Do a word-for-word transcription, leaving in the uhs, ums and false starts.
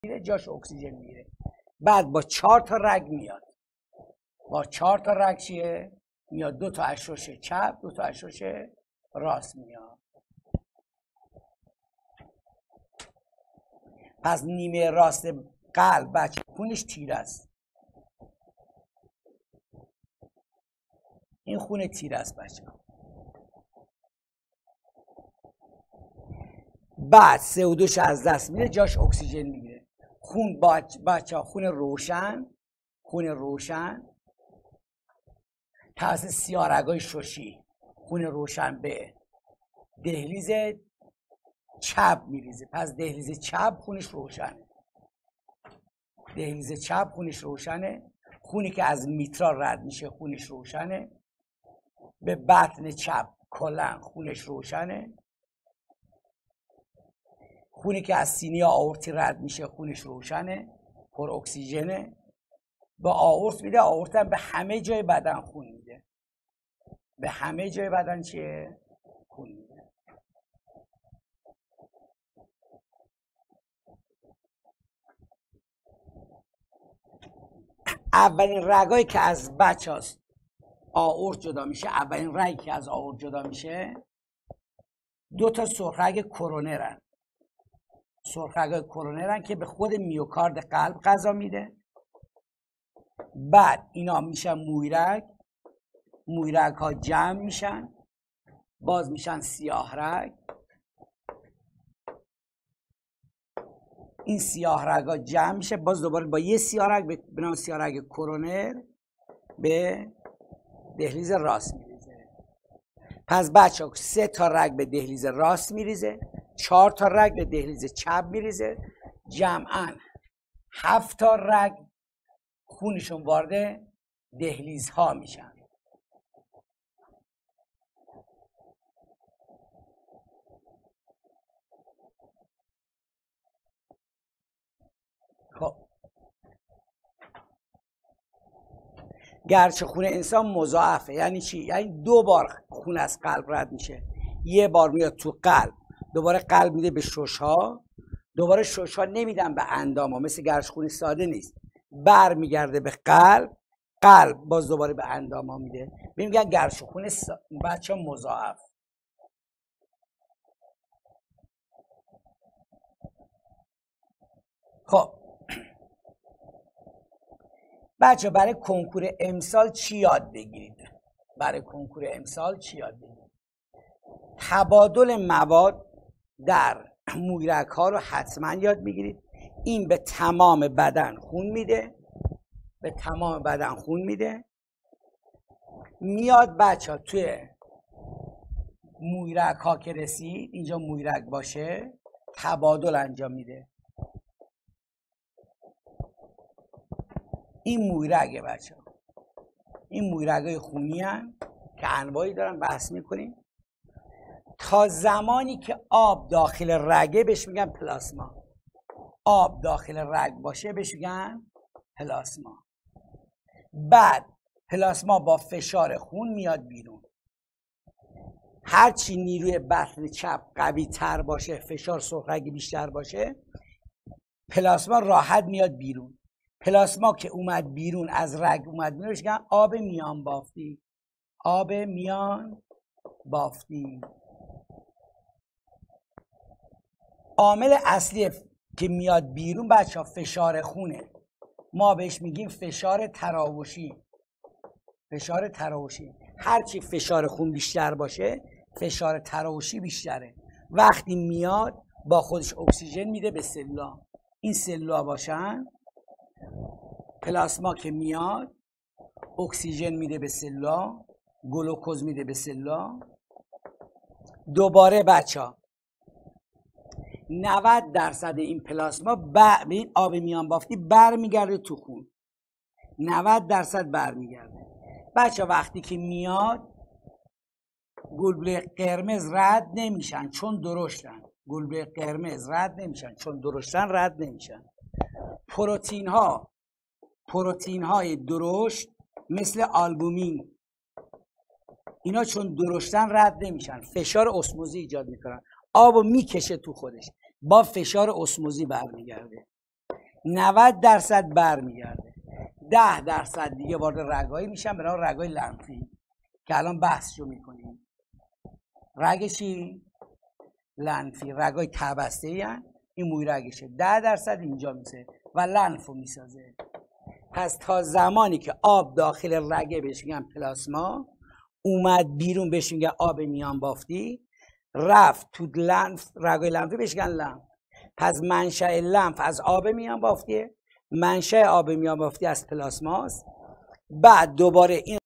میره جاش اکسیژن میره. بعد با چهار تا رگ میاد، با چهار تا رگ چیه؟ میاد دو تا اشوش چپ، دو تا اشوش راست میاد. پس نیمه راست قلب بچه خونش تیره است، این خون تیره است بچه. بعد سه و دوش از دست میره، جاش اکسیژن میگیره. خون بچه ها خون روشن، خون روشن توسط سیاه‌رگ‌های ششی خون روشن به دهلیز چپ میریزه. پس دهلیز چپ خونش روشنه، دهلیز چپ خونش روشنه. خونی که از میترا رد میشه خونش روشنه. به بطن چپ کلا خونش روشنه. خونی که از سینه آورتی رد میشه خونش روشنه، پر اکسیژنه. با آورت میده، آورت هم به همه جای بدن خون میده، به همه جای بدن چیه؟ خون میده. اولین رگایی که از بچه هاست آورت جدا میشه، اولین رگی که از آورت جدا میشه دو تا سرخرگ کرونرن. سرخرگای کرونرن که به خود میوکارد قلب غذا میده. بعد اینا میشن مویرگ، مویرگ ها جمع میشن، باز میشن سیاه رگ. این سیاه رگ ها جمع میشه، باز دوباره با یه سیاه رگ به نام سیاه رگ کرونر به دهلیز راست میریزه. پس بچه ها سه تا رگ به دهلیز راست میریزه، چهار تا رگ به دهلیز چپ میریزه. جمعاً هفت تا رگ خونشون وارد دهلیزها میشن. خب گرچه خون انسان مضاعفه، یعنی چی؟ یعنی دو بار خون از قلب رد میشه. یه بار میاد تو قلب، دوباره قلب میده به ششها، دوباره ششها نمیدن به اندام ها، مثل گرچه خون ساده نیست، بر میگرده به قلب، قلب باز دوباره به اندام ها میده. میگن گرچه خون سا... بچه ها مضاعف. خب بچه برای کنکور امسال چی یاد بگیرید؟ برای کنکور امسال چی یاد بگیرید؟ تبادل مواد در مویرگ ها رو حتما یاد بگیرید. این به تمام بدن خون میده، به تمام بدن خون میده. میاد بچه ها توی مویرگ ها که رسید، اینجا مویرگ باشه، تبادل انجام میده. این مویرگه بچه ها، این مویرگ های خونی هن که انواعی دارن، بحث میکنیم. تا زمانی که آب داخل رگه بهش میگن پلاسما. آب داخل رگ باشه بهش میگن پلاسما. بعد پلاسما با فشار خون میاد بیرون. هرچی نیروی بطن چپ قوی تر باشه، فشار سرخرگی بیشتر باشه، پلاسما راحت میاد بیرون. پلاسما که اومد بیرون، از رگ اومد بیرون، بهش میگن آب میان بافتی. آب میان بافتی. عامل اصلی که میاد بیرون بچه ها فشار خونه. ما بهش میگیم فشار تراوشی. فشار تراوشی. هرچی فشار خون بیشتر باشه، فشار تراوشی بیشتره. وقتی میاد با خودش اکسیژن میده به سلولا. این سلولا باشن، پلاسما که میاد اکسیژن میده به سلولا، گلوکوز میده به سلولا. دوباره بچه ها نود درصد این پلاسما به این آب میان بافتی بر میگرده تو خون. نود درصد بر میگرده. بچه وقتی که میاد گلبوله قرمز رد نمیشن چون درشتن. گلبوله قرمز رد نمیشن چون درشتن، رد نمیشن. پروتین ها پروتین های درشت مثل آلبومین، اینا چون درشتن رد نمیشن، فشار اسموزی ایجاد میکنن. آبو میکشه تو خودش، با فشار اسموزی برمیگرده. نود درصد برمیگرده. ده درصد دیگه وارد رگایی میشن به نام رگای لنفی که الان بحثشو میکنیم. رگ چی؟ لنفی. رگای تبسته ای هن. این موی رگشه. ده درصد اینجا میشه و لنفو میسازه. پس تا زمانی که آب داخل رگه بهش میگن پلاسما، اومد بیرون بهش میگن آب میان بافتی، رفت تو لنف، رگای لنفی بهش میگن لنف. پس منشأ لنف از آب میان بافتیه، منشأ آب میان بافتی از پلاسماست. بعد دوباره این